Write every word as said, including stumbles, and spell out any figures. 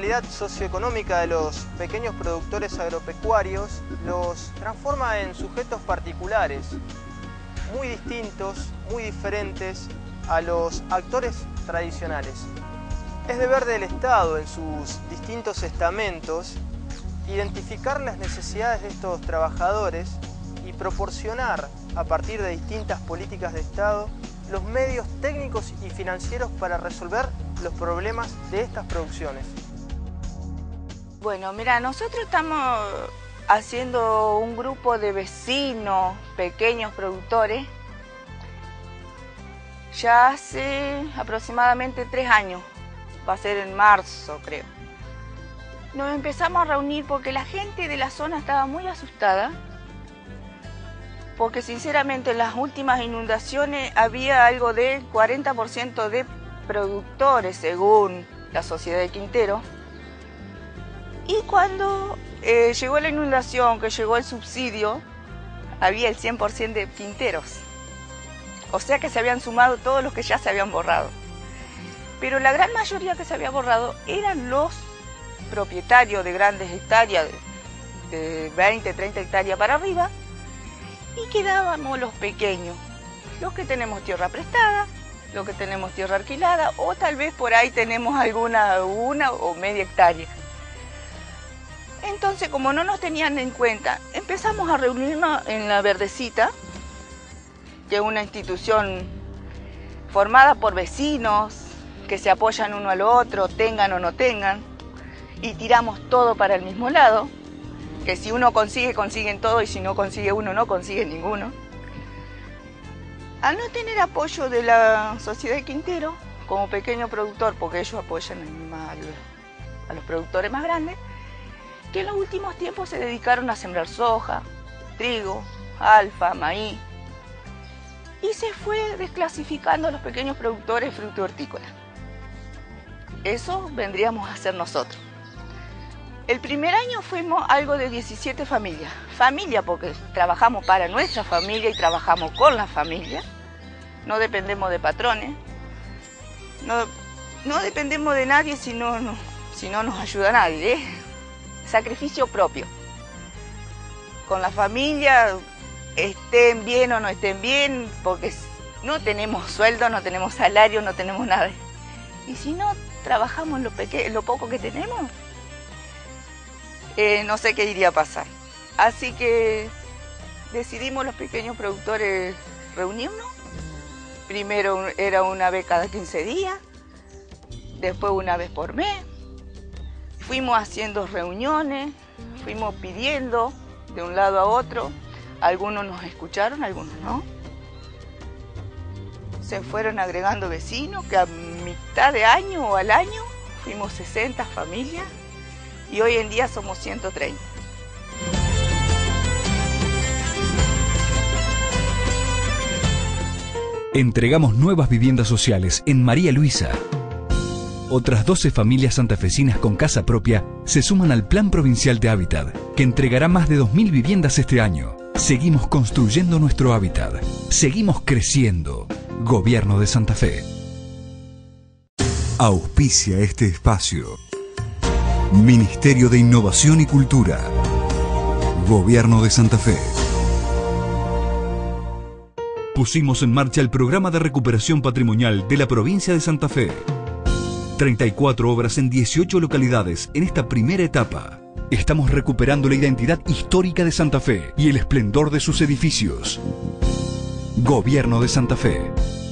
realidad socioeconómica de los pequeños productores agropecuarios los transforma en sujetos particulares, muy distintos, muy diferentes a los actores tradicionales. Es deber del Estado, en sus distintos estamentos, identificar las necesidades de estos trabajadores y proporcionar, a partir de distintas políticas de Estado, los medios técnicos y financieros para resolver los problemas de estas producciones. Bueno, mira, nosotros estamos haciendo un grupo de vecinos, pequeños productores, ya hace aproximadamente tres años, va a ser en marzo creo. Nos empezamos a reunir porque la gente de la zona estaba muy asustada, porque sinceramente en las últimas inundaciones había algo del cuarenta por ciento de productores según la Sociedad de Quinteros, y cuando eh, llegó la inundación, que llegó el subsidio, había el cien por ciento de quinteros, o sea que se habían sumado todos los que ya se habían borrado, pero la gran mayoría que se había borrado eran los propietarios de grandes hectáreas, de veinte, treinta hectáreas para arriba, y quedábamos los pequeños, los que tenemos tierra prestada, los que tenemos tierra alquilada, o tal vez por ahí tenemos alguna, una o media hectárea. Entonces, como no nos tenían en cuenta, empezamos a reunirnos en la Verdecita, que es una institución formada por vecinos que se apoyan uno al otro, tengan o no tengan, y tiramos todo para el mismo lado, que si uno consigue, consiguen todo, y si no consigue uno, no consigue ninguno. Al no tener apoyo de la Sociedad de Quintero, como pequeño productor, porque ellos apoyan a los, a los productores más grandes, que en los últimos tiempos se dedicaron a sembrar soja, trigo, alfa, maíz, y se fue desclasificando a los pequeños productores frutícolas. Eso vendríamos a hacer nosotros. El primer año fuimos algo de diecisiete familias. Familia porque trabajamos para nuestra familia y trabajamos con la familia. No dependemos de patrones. No, no dependemos de nadie si no, no, si no nos ayuda nadie, ¿eh? Sacrificio propio. Con la familia, estén bien o no estén bien, porque no tenemos sueldo, no tenemos salario, no tenemos nada. Y si no trabajamos lo, lo poco que tenemos, Eh, no sé qué iría a pasar. Así que decidimos los pequeños productores reunirnos. Primero era una vez cada quince días, después una vez por mes. Fuimos haciendo reuniones, fuimos pidiendo de un lado a otro. Algunos nos escucharon, algunos no. Se fueron agregando vecinos, que a mitad de año o al año fuimos sesenta familias. Y hoy en día somos ciento treinta. Entregamos nuevas viviendas sociales en María Luisa. Otras doce familias santafesinas con casa propia se suman al Plan Provincial de Hábitat, que entregará más de dos mil viviendas este año. Seguimos construyendo nuestro hábitat. Seguimos creciendo. Gobierno de Santa Fe. Auspicia este espacio. Ministerio de Innovación y Cultura. Gobierno de Santa Fe. Pusimos en marcha el programa de recuperación patrimonial de la provincia de Santa Fe. treinta y cuatro obras en dieciocho localidades en esta primera etapa. Estamos recuperando la identidad histórica de Santa Fe y el esplendor de sus edificios. Gobierno de Santa Fe.